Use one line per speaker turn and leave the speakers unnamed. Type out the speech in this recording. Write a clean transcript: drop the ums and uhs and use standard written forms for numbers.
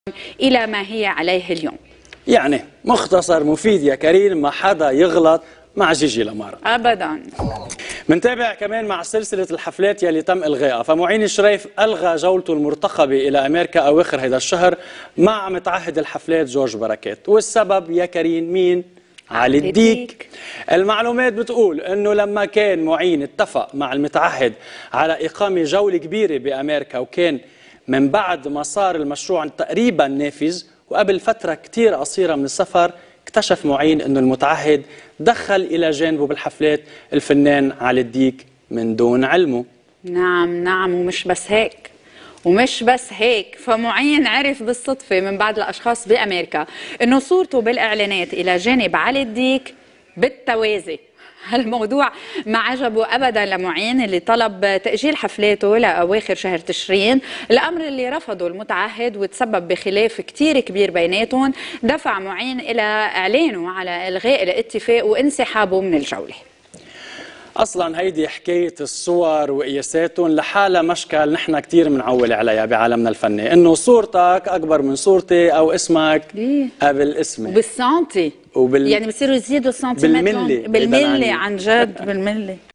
إلى ما هي عليه اليوم.
يعني مختصر مفيد يا كريم، ما حدا يغلط مع جيجي لامارا
أبدا.
منتابع كمان مع سلسلة الحفلات يلي تم إلغائها. فمعين الشريف ألغى جولته المرتقبة إلى أمريكا أواخر هذا الشهر مع متعهد الحفلات جورج بركات. والسبب يا كريم مين؟ علي الديك. المعلومات بتقول أنه لما كان معين اتفق مع المتعهد على إقامة جولة كبيرة بأمريكا، وكان من بعد ما صار المشروع تقريبا نافذ وقبل فترة كتير قصيرة من السفر، اكتشف معين أنه المتعهد دخل إلى جانبه بالحفلات الفنان علي الديك من دون علمه.
نعم، ومش بس هيك، فمعين عرف بالصدفة من بعض الأشخاص بأمريكا أنه صورته بالإعلانات إلى جانب علي الديك بالتوازي. هالموضوع ما عجبه أبدا لمعين اللي طلب تأجيل حفلاته لأواخر شهر تشرين، الأمر اللي رفضه المتعهد وتسبب بخلاف كتير كبير بيناتهم، دفع معين إلى إعلانه على إلغاء الاتفاق وانسحابه من الجولة.
اصلا هيدي حكايه الصور وقياساتهم لحالها مشكل نحن كثير بنعول عليها بعالمنا الفني، انه صورتك اكبر من صورتي او اسمك قبل اسمي
بالسنتي يعني بصيروا يزيدوا السنتيمتر بالملي عن جد بالملي.